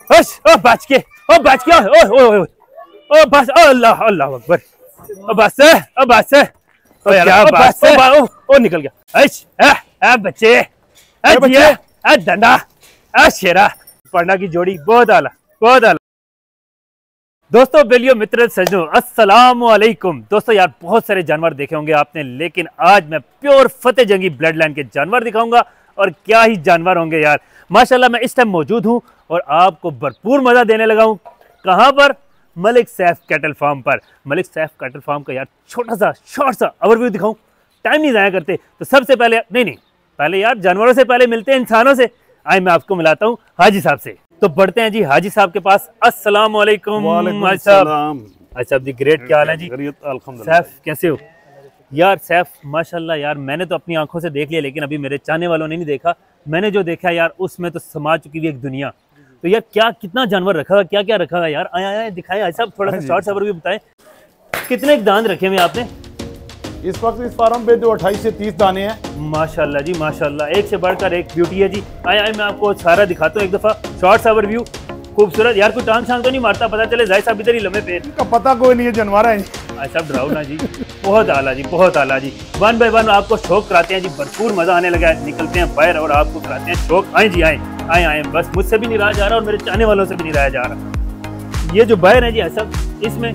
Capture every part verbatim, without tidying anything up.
बस ओ बच के ओ बच के ओ ओ ओ बस अल्लाह अल्लाह अकबर ओ बस ओ बस ओ क्या बस ओ ओ निकल गया। ऐश ए बच्चे ए बच्चे ए डंडा ए शेरा पढ़ना की जोड़ी बहुत आला बहुत आला। दोस्तों बेलियो मित्र सजनों अस्सलाम वालेकुम। दोस्तों यार बहुत सारे जानवर देखे होंगे आपने, लेकिन आज मैं pure Fateh Jangi blood line के जानवर दिखाऊंगा और क्या ही जानवर होंगे यार। माशाल्लाह मैं इस टाइम मौजूद हूं और आपको भरपूर मजा देने लगा हूं। कहां पर? मलिक सैफ कैटल फार्म पर। मलिक सैफ कैटल फार्म का यार छोटा सा शॉर्ट सा ओवरव्यू दिखाऊं, टाइम नहीं ज़ाया करते। तो सबसे पहले नहीं नहीं पहले यार जानवरों से पहले मिलते हैं इंसानों से। आए मैं आपको मिलाता हूँ हाजी साहब से। तो बढ़ते हैं जी हाजी साहब के पास। अस्सलाम वालेकुम हाजी साहब। हाजी साहब जी ग्रेट, क्या हाल है जी? सैफ कैसे हो? यार सैफ माशाल्लाह यार मैंने तो अपनी आंखों से देख लिया, लेकिन अभी मेरे चाहने वालों ने नहीं देखा। मैंने जो देखा यार उसमें तो समा चुकी हुई एक दुनिया। तो यार क्या कितना जानवर रखा हुआ, क्या क्या रखा हुआ यार? आया आया दिखाएं हाजी साहब, थोड़ा सा शॉर्ट ओवरव्यू बताएं। कितने दांत रखे हुए आपने इस वक्त इस फार्म पे? जो अट्ठाईस से तीस दाने हैं। माशाल्लाह जी माशाल्लाह, एक से बढ़कर एक ब्यूटी है जी। आए आए मैं आपको सारा दिखाता हूँ एक दफा शॉर्ट ओवरव्यू। खूबसूरत यार, कोई टांग शांग तो नहीं मारता? पता चले जाए साहब इधर ही लम्बे पेड़ का पता कोई नहीं है, जानवर है साहब। डराओ ना जी। बहुत आला जी बहुत आला जी। वन बाय वन आपको शौक कराते हैं जी, भरपूर मजा आने लगा है। निकलते हैं बाहर और आपको कराते हैं शौक। आए जी आए आए आए बस मुझसे भी नहीं रहा जा रहा और मेरे चाहने वालों से भी नहीं रहा जा रहा। ये जो बाहर है जी साहब, इसमें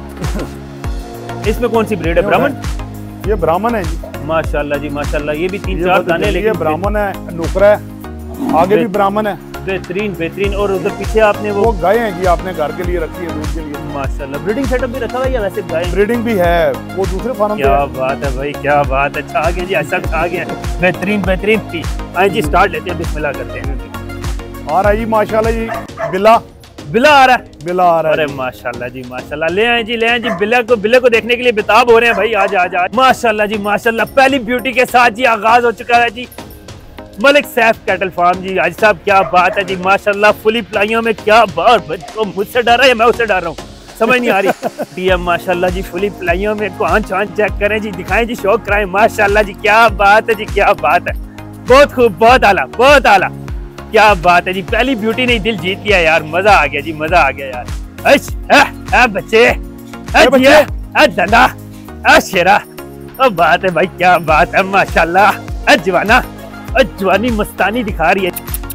इसमें कौन सी ब्रीड है? ब्राह्मण? ये ब्राह्मण है जी। माशाल्लाह जी माशाल्लाह। ये भी तीन चार दाने, लेकिन ब्राह्मण है, नुकरा है, आगे भी ब्राह्मण है। बेहतरीन बेहतरीन। और उधर पीछे आपने वो, वो गाय है जी, आपने घर के लिए रखी है, दूध के लिए। माशाल्लाह ब्रीडिंग सेटअप भी रखा हुआ है या वैसे गाय? ब्रीडिंग भी है, वो दूसरे फार्म। क्या बात है भाई, क्या बात है। अच्छा आ गया जी ऐसा आ गया, बेहतरीन बेहतरीन। आए जी स्टार्ट लेते हैं, बिस्मिल्लाह करते हैं। आ रहा जी माशाल्लाह जी बिल्ला बिल्ला आ रहा है, बिल्ला आ रहा है। अरे माशाल्लाह जी माशाल्लाह। ले आए जी ले आए जी बिल्ला को, बिल्ले को देखने के लिए बेताब हो रहे हैं भाई। आज आज आज माशाल्लाह जी माशाल्लाह। पहली ब्यूटी के साथ जी आगाज हो चुका है जी मलिक सैफ कैटल फार्म जी। आज साहब क्या बात है जी माशाल्लाह। फुली प्लाइयों में क्या बात, मुझसे डर रहा है मैं उससे डर रहा हूँ, समझ नहीं आ रही। टीएम माशाल्लाह जी फुली प्लाइयों में। को आंच आंच चेक करें जी, दिखाएं जी, शौक कराएं। माशाल्लाह जी क्या बात है जी क्या बात है। बहुत खूब बहुत आला बहुत आला, क्या बात है जी। पहली ब्यूटी ने दिल जीत लिया यार, मजा आ गया जी मजा आ गया यार। ऐश ए ए बच्चे ए बच्चे ए डंडा ए शेरा, ओ बात है भाई क्या बात है माशाल्लाह। ए जवाना ए जवानी मस्तानी दिखा रही है।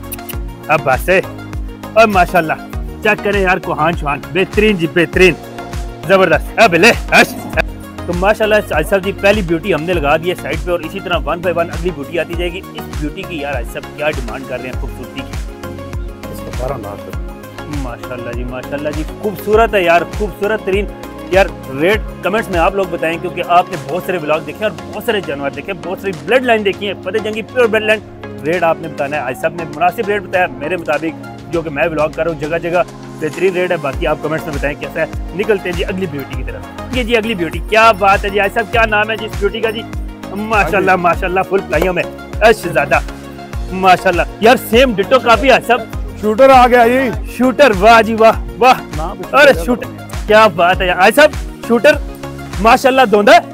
अब बस है और माशाल्लाह चेक करें यार को हान छान, बेहतरीन जी बेहतरीन जबरदस्त। अब ले तो माशाल्लाह साहब जी पहली ब्यूटी हमने लगा दी है साइड पे, और इसी तरह वन बाय वन अगली ब्यूटी आती जाएगी। इस ब्यूटी की यार सब क्या डिमांड कर रहे हैं खूबसूरती की? इसको बारह लाख माशाल्लाह जी माशाल्लाह जी। खूबसूरत है यार, खूबसूरत तरीन यार। रेट कमेंट्स में आप लोग बताएं, क्योंकि आपने बहुत सारे ब्लॉग देखे और बहुत सारे जानवर देखे, बहुत सारी ब्लड लाइन देखी है, Fateh Jangi pure blood line. Rate आपने बताना है, आज सब ने मुनासिब रेट बताया मेरे मुताबिक, जो कि मैं ब्लॉग कर रहा हूँ। जगह जगह बेहतरीन रेट है, बाकी आप कमेंट्स में बताएं कैसा है। निकलते हैं जी अगली ब्यूटी की तरफ। ये जी अगली ब्यूटी, क्या बात है जी। आज सब क्या नाम है जी इस ब्यूटी का जी? माशाल्लाह माशाल्लाह फुल प्लाइयों में ज्यादा माशाल्लाह यार। सेम डिटो काफी है सब। शूटर आ गया ये शूटर, वाह जी वाह वाह। अरे शूटर क्या बात है यार। आज सब शूटर माशाल्लाह धोंदा है,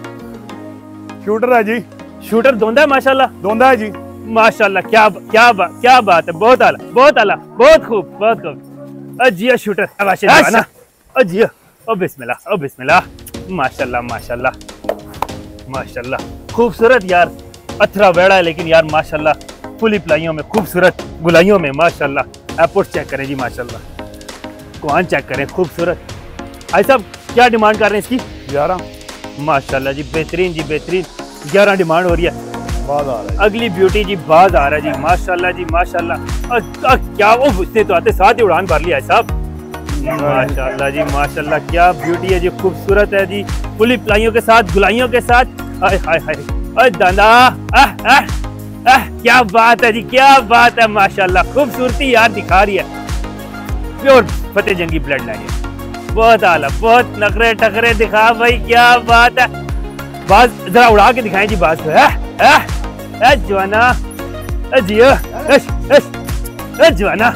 शूटर है जी, शूटर धोंदा है माशाल्लाह, धोंदा है जी माशाल्लाह। क्या क्या बात क्या बात है, बहुत आला बहुत आला बहुत खूब बहुत खूब। अजिया शूटर ना अजिया। ओ बिस्मिल्लाह ओ बिस्मिल्लाह। माशाल्लाह माशाल्लाह माशाल्लाह खूबसूरत यार। अथरा वेड़ा है लेकिन यार माशाल्लाह फुली प्लाइयों में, खूबसूरत गुलाइयों में माशाल्लाह। एयरपोर्ट चेक करें जी माशाल्लाह, कुआन चेक करें खूबसूरत। आई साहब क्या डिमांड कर रहे हैं इसकी? ग्यारह माशाल्लाह जी बेहतरीन जी बेहतरीन। ग्यारह डिमांड हो रही है। बाज आ रहा है अगली ब्यूटी जी, बाज आ रहा है जी माशाल्लाह जी माशाल्लाह। और क्या वो घुसते तो आते साथ ही उड़ान भर लिया है साहब। माशाल्लाह जी माशाल्लाह क्या ब्यूटी है जी, खूबसूरत है जी, फुली प्लाइयों के साथ गुलाइयों के साथ। हाय हाय हाय दादा आह आह आह, क्या बात है जी क्या बात है माशाल्लाह। खूबसूरती यार दिखा रही है, pure Fateh Jangi blood line है। बहुत आला, बहुत नखरे टखरे दिखा भाई, क्या बात है। बाज जरा उड़ा के दिखाएं जी बाज को। है जवाना जियो जवाना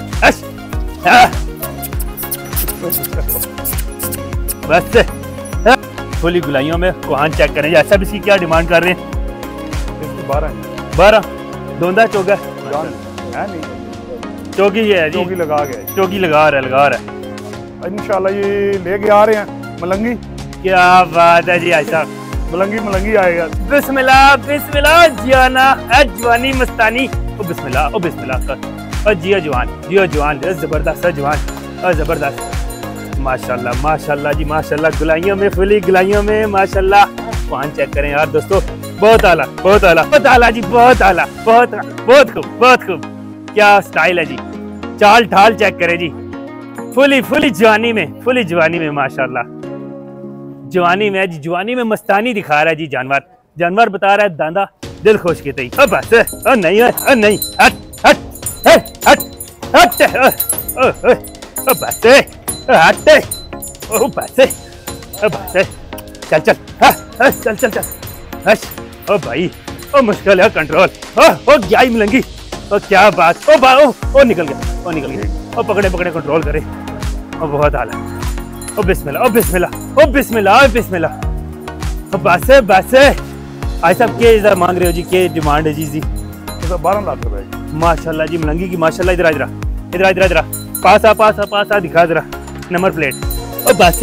बस फुली गुलाइयों में कोहान चेक करें। ऐसा भी इसकी क्या डिमांड कर रहे हैं? बारह बारह धोंदा चौगा चौकी है जी, चौकी लगा गया, चौकी लगा रहा है लगा रहा है इंशाल्लाह ये लेके आ रहे हैं मलंगी। क्या बात है जी ऐसा मलंगी मलंगी आएगा। बिस्मिल्लाह बिस्मिल्लाह जियाना ए जवानी मस्तानी ओ बिस्मिल्लाह ओ बिस्मिल्लाह ओ जिया जवान जिया जवान जबरदस्त है जवान और जबरदस्त माशाल्लाह माशाल्लाह जी माशाल्लाह गुलाइयों में फुली गुलाइयों में माशाल्लाह। पान चेक करें यार दोस्तों, बहुत आला बहुत आला बहुत आला जी बहुत आला बहुत बहुत खूब बहुत खूब। क्या स्टाइल है जी, चाल ढाल चेक करें जी, फुली फुली जवानी में फुली जवानी में माशाल्लाह। जवानी में जी जवानी में मस्तानी दिखा रहा है जी जानवर। जानवर बता रहा है दांदा दिल खुश की तई। अब बस ओ नहीं ओ नहीं हट हट हट हट ओ ओ ओ बस हट ओ बस ओ बस चल चल हाँ हाँ चल चल चल हश ओ भाई ओ मुश्किल है कंट्रोल ओ ओ क्या ही मिलेंगी ओ क्या बात ओ बा ओ ओ निकल गया ओ निकल गया ओ पकड़े पकड़े कंट्रोल करे ओ बहुत आला ओ बिस्मिल्लाह ओ बिस्मिल्लाह ओ बिस्मिल्लाह ओ बिस्मिल्लाह ओ बस है बस है। आई साहब के इधर मांग रहे हो जी, के डिमांड है जी जी? बारह लाख रुपए माशाल्लाह जी मलंगी की माशाल्लाह। इधर इधर इधर इधर इधर पास आ पास आ पास आ दिखा जरा नंबर प्लेट ओ बस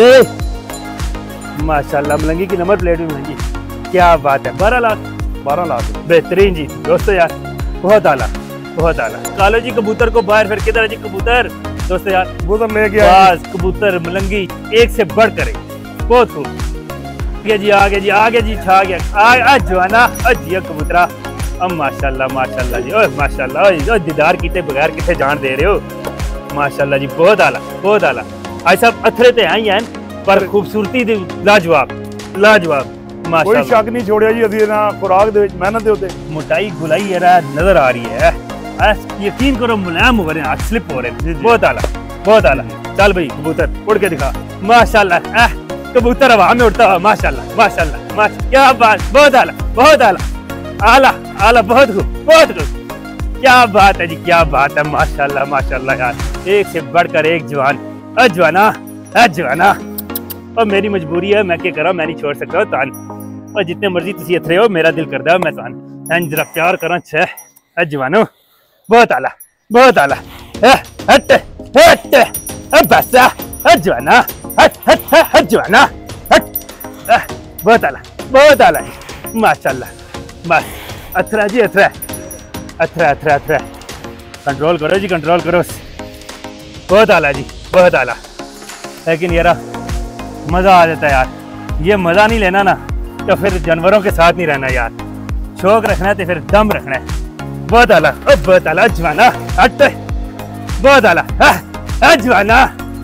है माशाल्लाह मलंगी की नंबर प्लेट भी महंगी। क्या बात है, बारह लाख बारह लाख बेहतरीन जी दोस्तों यार बहुत आला बहुत आला। कालो जी कबूतर को बाहर फिर किधर है जी कबूतर दोस्तों यार कबूतर लेके आए कबूतर मलंगी एक से बढ़ करे बहुत खूब। जी आगे जी आगे जी छा गया आ जवाना जिया कबूतरा अब माशाल्लाह माशाल्लाह जी ओए माशाल्लाह ओए दीदार कीते बगैर किथे जान दे रहे हो माशाल्लाह जी बहुत आला बहुत आला। आई सब अथरे ते आई हैं पर खूबसूरती दे लाजवाब लाजवाब कोई शक नहीं छोड़िया जी असी ना खुराक दे विच मेहनत दे उत्ते मोटाई गुलाई जरा नजर आ रही है। यकीन करो मुलायम हो रहे हैं, हाथ स्लिप हो रहे हैं। बहुत आला बहुत आला। चल भाई कबूतर उड़ के दिखा माशाल्लाह कबूतर हवा में उड़ता हुआ माशाल्लाह माशाल्लाह माशा क्या बात बहुत आला बहुत आला आला आला बहुत खूब बहुत खूब। क्या बात है जी क्या बात है माशाल्लाह माशाल्लाह यार एक से बढ़कर एक जवान अजवाना अजवाना। और मेरी मजबूरी है मैं क्या करा मैं नहीं छोड़ सकता तान और जितने मर्जी तुसी इतरे हो मेरा दिल करदा है मैं तान जरा प्यार करा छे अजवानो बहुत आला बहुत आला हट हट बस अजवाना हट हट हट जवाना हट बहुत आला बहुत आला माशाल्लाह बस अथरा जी अथरा अथरा अथरा अथरा कंट्रोल करो जी कंट्रोल करो बहुत आला जी बहुत आला। लेकिन यार मजा आ जाता है यार, ये मजा नहीं लेना ना तो फिर जानवरों के साथ नहीं रहना यार। शौक रखना है तो फिर दम रखना है। बहुत आला ओ बहुत आला जवाना हट बहुत आला जवाना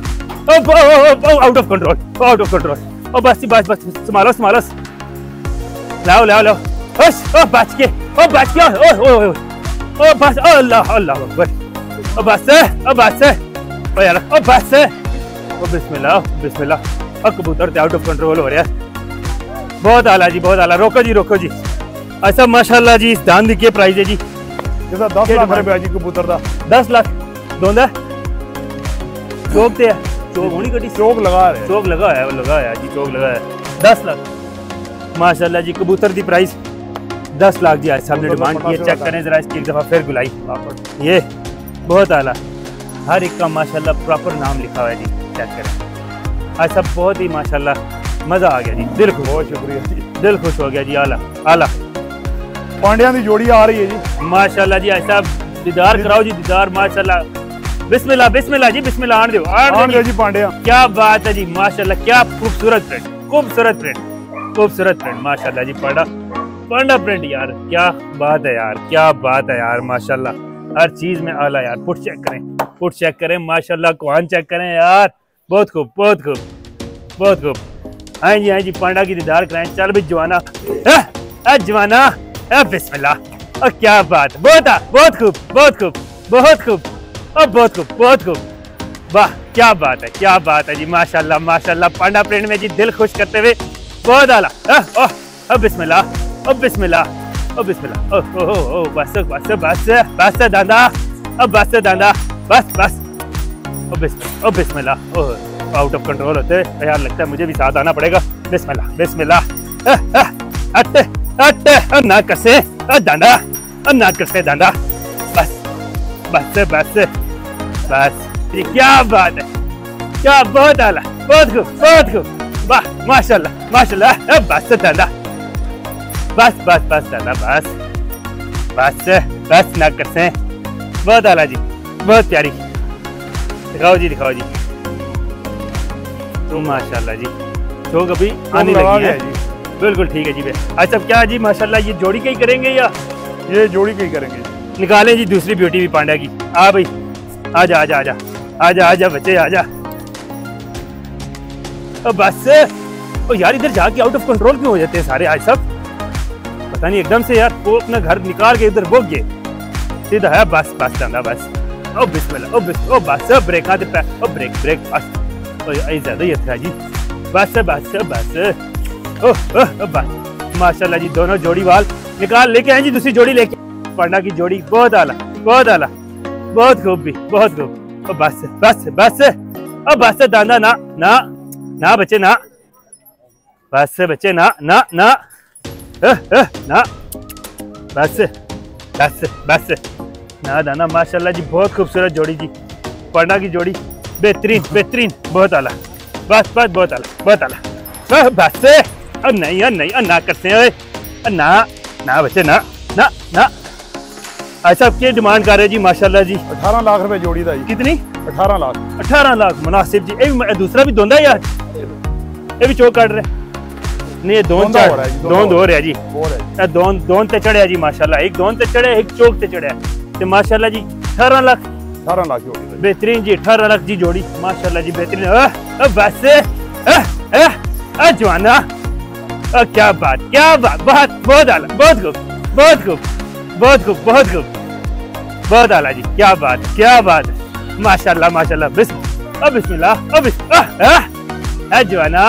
out of control out of control ओ बस बस बस संभालो संभालो लाओ लाओ लाओ ओश ओ बच के ओ बच के ओ ओ ओ ओ बस ओ अल्लाह अल्लाह अकबर ओ बस ओ बस ओ यार ओ बस ओ बिस्मिल्लाह बिस्मिल्लाह ओ कबूतर तो आउट ऑफ कंट्रोल हो रहा है। बहुत आला जी बहुत आला। रोको जी रोको जी अच्छा माशाल्लाह जी इस दान दी क्या प्राइस है जी? जैसा दस लाख रुपया जी कबूतर दा दस लाख दोंदा चौक ते है चौक होनी कटी चौक लगा रहे चौक लगा है लगाया जी चौक लगाया है दस लाख माशाल्लाह जी। कबूतर दी प्राइस दस लाख जी। आज सामने डिमांड की है, चेक करें जरा इसकी एक दफा फिर गुलाई ये बहुत आला। हर एक का माशाल्लाह प्रॉपर नाम लिखा हुआ है जी, चेक करें। आज सब बहुत ही माशाल्लाह मजा आ गया जी, दिल खुश बहुत शुक्रिया जी दिल खुश हो गया जी। आला आला पांड्या की जोड़ी आ रही है जी माशाल्लाह जी। आज साहब दीदार कराओ जी दीदार माशाल्लाह। बिस्मिल्लाह बिस्मिल्लाह जी बिस्मिल्लाह आन दो आन दो जी पांड्या। क्या बात है जी माशाल्लाह क्या खूबसूरत प्रिंट खूबसूरत प्रिंट खूबसूरत प्रिंट माशाल्लाह जी। पांडा पांडा प्रिंट यार क्या बात है यार क्या बात है यार माशाल्लाह। हर चीज में आला यार। फुट चेक करें फुट चेक करें माशाल्लाह। कुआन चेक करें यार बहुत खूब बहुत खूब बहुत खूब। हाँ जी हाँ जी पांडा की दीदार कराएं। चल भी जवाना जवाना बिस्मिल्लाह। क्या बात बहुत बहुत खूब बहुत खूब बहुत खूब और बहुत खूब बहुत खूब। वाह क्या बात है क्या बात है जी माशाल्लाह माशाल्लाह। पांडा प्रिंट में जी दिल खुश करते हुए बहुत आला। अब बिस्मिल्लाह अब बिस्मिल्लाह अब बिस्मिल्लाह ओ ओ ओ बस बस बस बस दादा अब बस दादा बस बस ओ बिस्मिल्लाह ओ बिस्मिल्लाह ओ आउट ऑफ कंट्रोल होते यार। लगता है मुझे भी साथ आना पड़ेगा। बिस्मिल्लाह बिस्मिल्लाह हट हट ना कसे दादा ना कसे दादा बस बस बस बस ये क्या बात है, क्या बहुत आला, बहुत खूब, बहुत खूब, वाह माशाल्लाह माशाल्लाह। बस दादा, बस बस बस दादा, बस बस बस ना कर से, बहुत आला जी, बहुत प्यारी। दिखाओ जी, दिखाओ जी, तो माशाल्लाह जी शौक अभी आने लगी है जी। बिल्कुल ठीक है जी भाई। अच्छा क्या जी माशाल्लाह ये जोड़ी कहीं करेंगे या ये जोड़ी कहीं करेंगे? निकालें जी दूसरी ब्यूटी भी पांडा की। आ भाई आजा आजा आजा आजा आजा बच्चे आजा। अब बस ओ यार इधर जाके आउट ऑफ कंट्रोल क्यों हो जाते हैं सारे आज सब, पता नहीं एकदम से यार वो अपना घर निकाल के इधर भोग गए सीधा है। बस बस चंदा बस। ओ बिस्मिल्लाह, ओ बिस ओ बस ब्रेक आते पे, ओ ब्रेक ब्रेक बस। ओ ये ज्यादा ही था जी। बस बस बस ओ ओ बस माशाल्लाह जी दोनों जोड़ी वाल निकाल लेके आए जी, दूसरी जोड़ी लेके। पांडा की जोड़ी बहुत आला, बहुत आला, बहुत खूब भी, बहुत खूब। ओ बस बस बस ओ बस दादा ना ना ना बच्चे ना, बस बच्चे ना ना ना अ, अ, ना बस बस बस ना दाना। माशाल्लाह जी बहुत खूबसूरत जोड़ी जी, पांडा की जोड़ी बेहतरीन बेहतरीन, बहुत आला, बस बस बहुत आला, बहुत आला। बस अब नहीं अब नहीं अब ना करते हैं ना ना बच्चे ना ना ना। ऐसा क्या डिमांड कर रहे जी माशाल्लाह जी? अठारह लाख रुपए जोड़ी था जी। कितनी? अठारह लाख। अठारह लाख मुनासिब जी। ए, दूसरा भी दोंदा यार, ये भी चौक काट रहे नहीं, ये दोन दोंदा हो रहा है जी, दोन हो रहा है जी, हो रहा है। दोन दोन ते चढ़िया जी माशाल्लाह, एक दोन ते चढ़िया एक चौक ते चढ़िया ते माशाल्लाह जी। अठारह लाख अठारह लाख जोड़ी था। बेहतरीन जी, अठारह लाख जी जोड़ी माशाल्लाह जी बेहतरीन। बस अ, अ, जवाना अ, क्या बात क्या बात, बहुत बहुत आला, बहुत खूब, बहुत खूब, बहुत खूब, बहुत खूब, बहुत आला जी, क्या बात क्या बात है माशाल्लाह माशाल्लाह। बिस्मिल्लाह बिस्मिल्लाह बिस्मिल्लाह जवाना,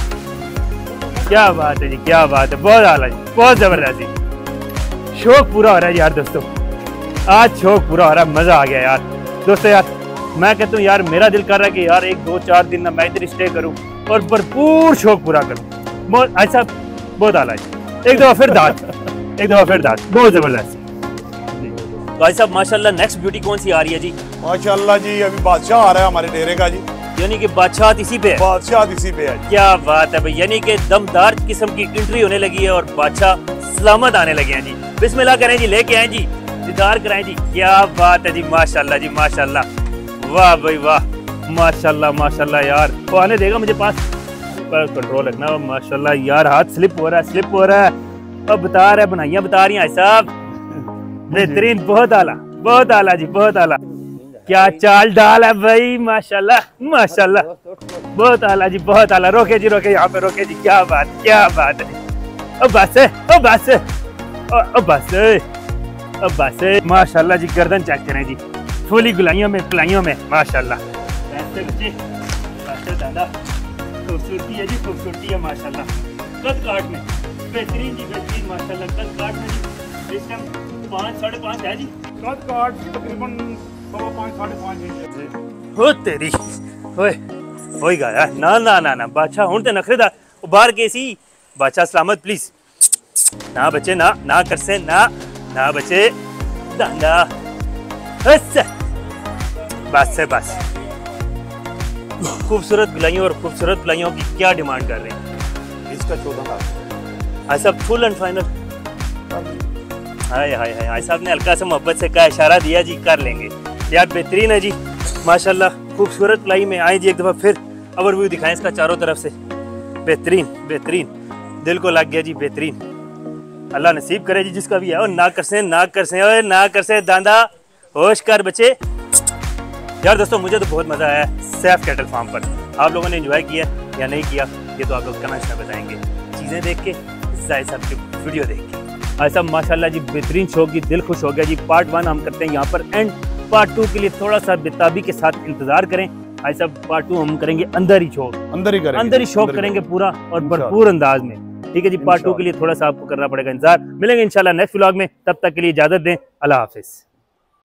क्या बात है जी, क्या बात है, बहुत आला जी, बहुत जबरदस्त जी। शौक पूरा हो रहा है यार दोस्तों, आज शौक पूरा हो रहा है, मजा आ गया यार दोस्तों। यार मैं कहता हूँ यार मेरा दिल कर रहा है कि यार एक दो चार दिन ना मैं इधर स्टे करूँ और भरपूर शौक पूरा करूँ। बहुत ऐसा बहुत आला जी। एक दफा फिर दांत, एक दफा फिर दांत, बहुत जबरदस्त। भाई साहब माशाल्लाह नेक्स्ट ब्यूटी कौन सी आ रही है जी? माशाल्लाह जी अभी बादशाह आ रहा है हमारे डेरे का जी। यानी कि बादशाह इसी पे है? बादशाह इसी पे है। क्या बात है भाई, यानी कि दमदार किस्म की एंट्री होने लगी है और बादशाह सलामत आने लगे हैं जी। बिस्मिल्लाह करें जी, लेके आए जी, दीदार कराएं जी। क्या बात है जी माशाल्लाह जी माशाल्लाह, वाह भाई वाह, माशाल्लाह माशाल्लाह। यार वो आने देगा मुझे पास, पर कंट्रोल रखना माशाल्लाह। यार हाथ स्लिप हो रहा है, स्लिप हो रहा है। अब बता रहे बनाइयां बता रही हैं साहब, बेहतरीन, बहुत आला, बहुत आला जी, बहुत आला। क्या चाल डाल है भाई माशाल्लाह माशाल्लाह, बहुत आला जी, बहुत आला। रोके जी रोके, यहाँ पे रोके जी, क्या बात क्या बात है। अब बस अब बस अब बस अब बस माशाल्लाह जी। गर्दन चेक करें जी, फुली गुलाइयों में गुलाइयों में माशाल्लाह। खूबसूरती है जी, खूबसूरती है माशाल्लाह। कद काट में बेहतरीन जी, बेहतरीन माशाल्लाह। कद काट में जी इस टाइम पाँच साढ़े पाँच है जी। कद काट तकरीबन सवा पाँच साढ़े पाँच इंच हो तेरी ओए होई गया ना ना ना ना। बादशाह हुण ते नखरेदार बाहर के सी। बादशाह सलामत प्लीज ना बच्चे ना ना कर से ना ना बच्चे दांदा बस बस से बस। खूबसूरत गुलाइयों और खूबसूरत गुलाइयों की क्या डिमांड कर रहे हैं? इसका चौदह लाख। ऐसा फुल एंड फाइनल? हाय हाय हाय हाय साहब ने हल्का सा मोहब्बत से कहा, इशारा दिया जी, कर लेंगे यार। बेहतरीन है जी माशाल्लाह, खूबसूरत गुलाई में आए जी। एक दफ़ा फिर ओवरव्यू दिखाएं इसका चारों तरफ से। बेहतरीन बेहतरीन, दिल को लग गया जी, बेहतरीन। अल्लाह नसीब करे जी जिसका भी है। और ना कर से ना कर से और ना कर से दांदा, होश कर बच्चे। यार दोस्तों मुझे तो बहुत मज़ा आया सैफ कैटल फार्म पर। आप लोगों ने एंजॉय किया या नहीं किया ये तो आप लोग कमेंट्स में बताएंगे, चीज़ें देख के, जाहिद साहब की वीडियो देख के। ऐसा माशाल्लाह जी बेहतरीन शो की, दिल खुश हो गया जी। पार्ट वन हम करते हैं यहाँ पर एंड, पार्ट टू के लिए थोड़ा सा बेताबी के साथ इंतजार करें। ऐसा पार्ट टू हम करेंगे अंदर ही शो, अंदर ही करेंगे, अंदर ही शो करेंगे पूरा और भरपूर अंदाज में। ठीक है जी, पार्ट टू के लिए थोड़ा सा आपको करना पड़ेगा इंतजार। मिलेंगे इंशाल्लाह नेक्स्ट व्लॉग में, तब तक के लिए इजाजत दें, अल्लाह हाफिज।